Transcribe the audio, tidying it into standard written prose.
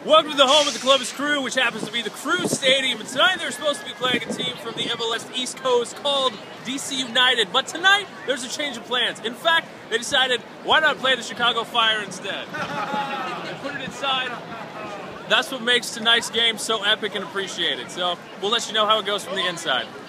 Welcome to the home of the Columbus Crew, which happens to be the Crew Stadium. And tonight they're supposed to be playing a team from the MLS East Coast called DC United. But tonight, there's a change of plans. In fact, they decided, why not play the Chicago Fire instead? And put it inside. That's what makes tonight's game so epic and appreciated. So we'll let you know how it goes from the inside.